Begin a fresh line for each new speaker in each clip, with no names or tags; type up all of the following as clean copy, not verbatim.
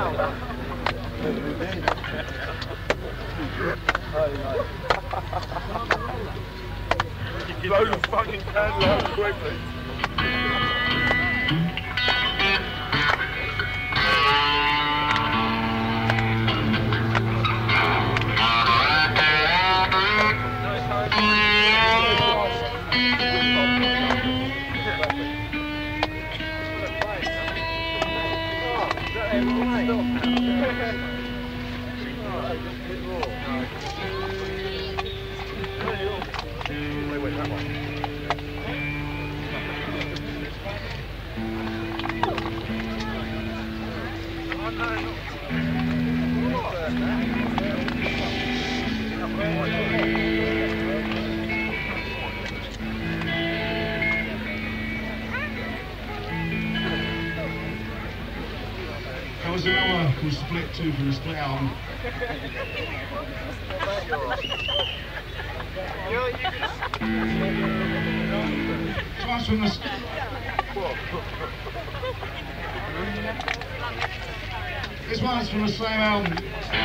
Blow the fucking candle out quickly.
That was another called Split 2 from the Split album. This one's from the... This one's from the same album.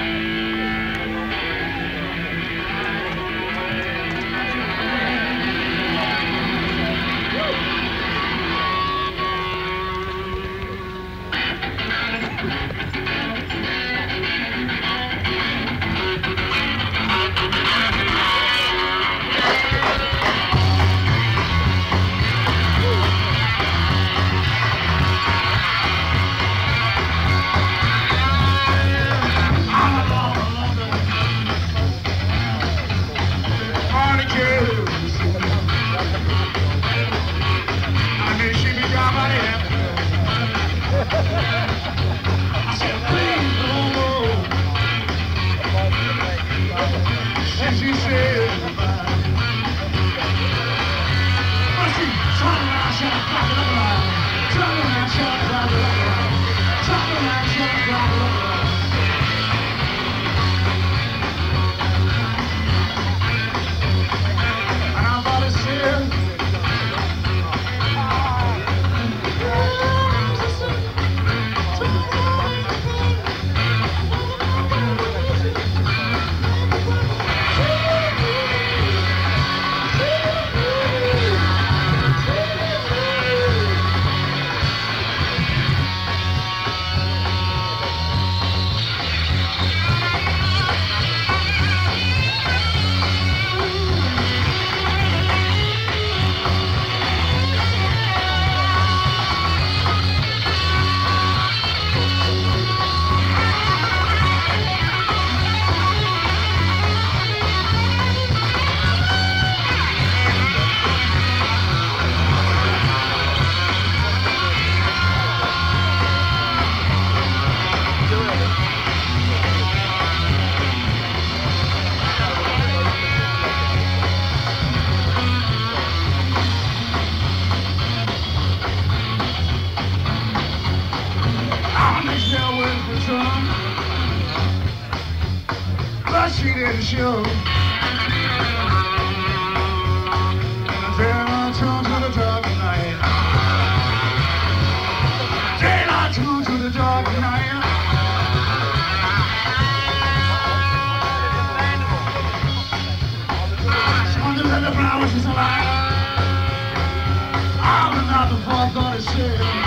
She didn't show. And then I turned to the dark night. Then I turned to the dark night. She wanted to let the flowers is alive. I'm not the fuck gonna say.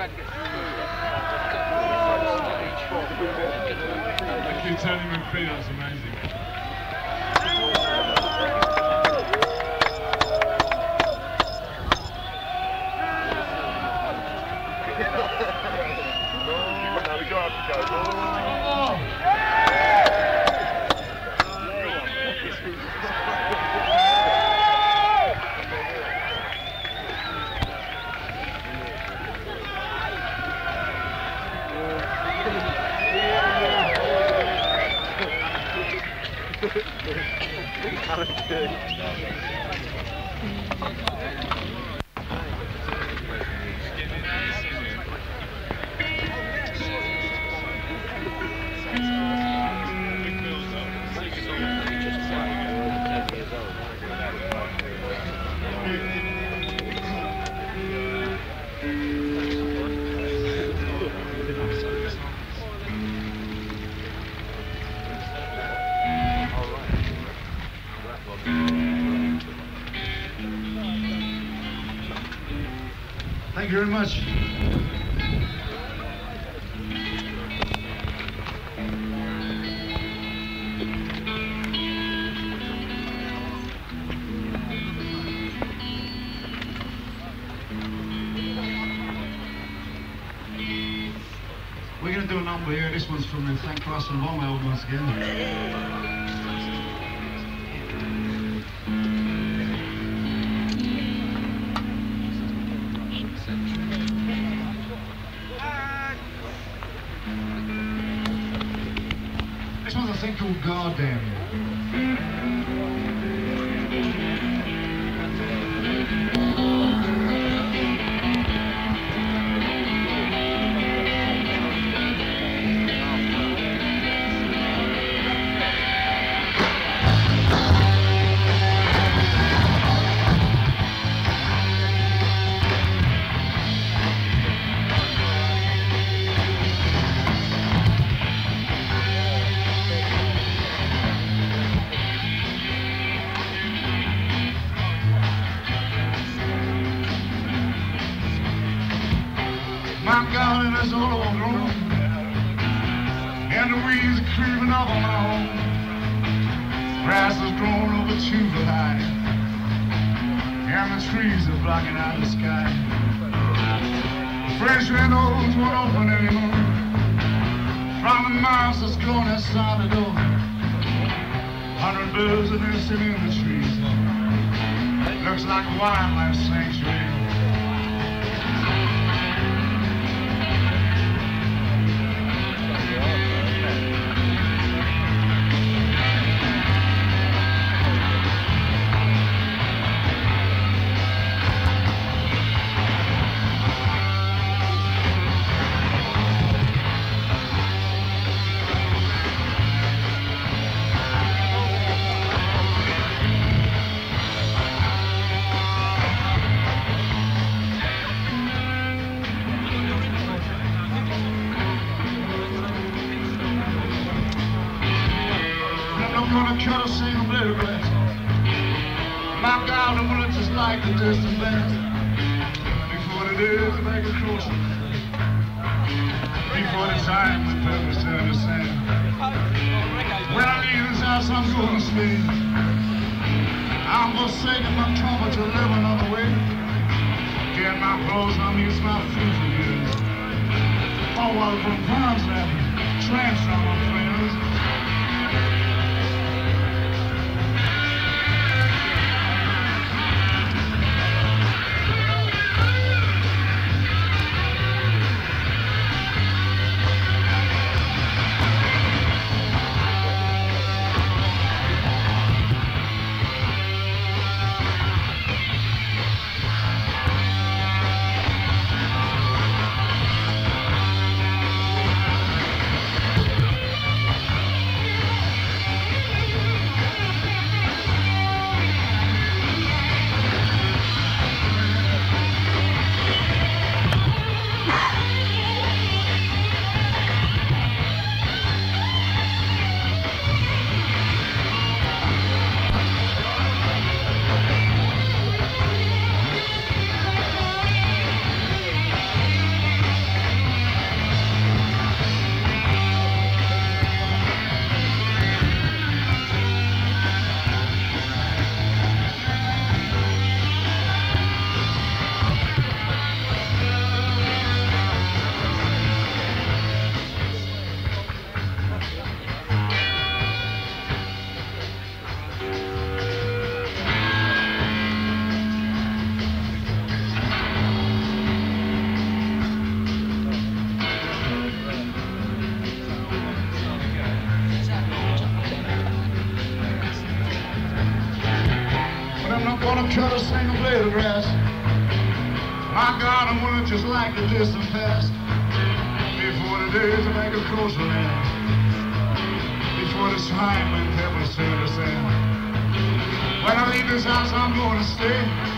Thank you, Tony McPhee, that's amazing.
Now we got to go.
Thank you very much. We're going to do a number here. This one's from the Thank Christ for the Bomb album once again. This one's a thing called Goddamn. My garden is all overgrown, and the weeds are creeping up on my home. Grass has grown over 2 foot high, and the trees are blocking out the sky. Fresh windows won't open anymore, from the mouse that's grown inside the door. 100 birds are nesting in the trees. Looks like a wildlife sanctuary. Gonna cut a single blade of grass. My God, I'm gonna just like the distant band. Before it is, make it closer. Before the time the purpose turn to sand. When I leave this house, I'm going to sleep. I'm forsaking my comfort to live another way. Get my clothes, I'm used my food for years. Oh, well, from Palms that tramps on my friends. cut a single blade of grass. My God, I'm willing just like the distant past. Before the days of agricultural land. Before the time when heaven said to say, when I leave this house, I'm going to stay.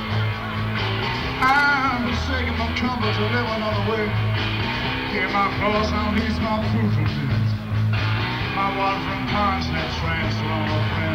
I'm forsaking my comfort to live another way. Hear my cross, I'll ease my fruitful fields. My water from ponds that transform my friends.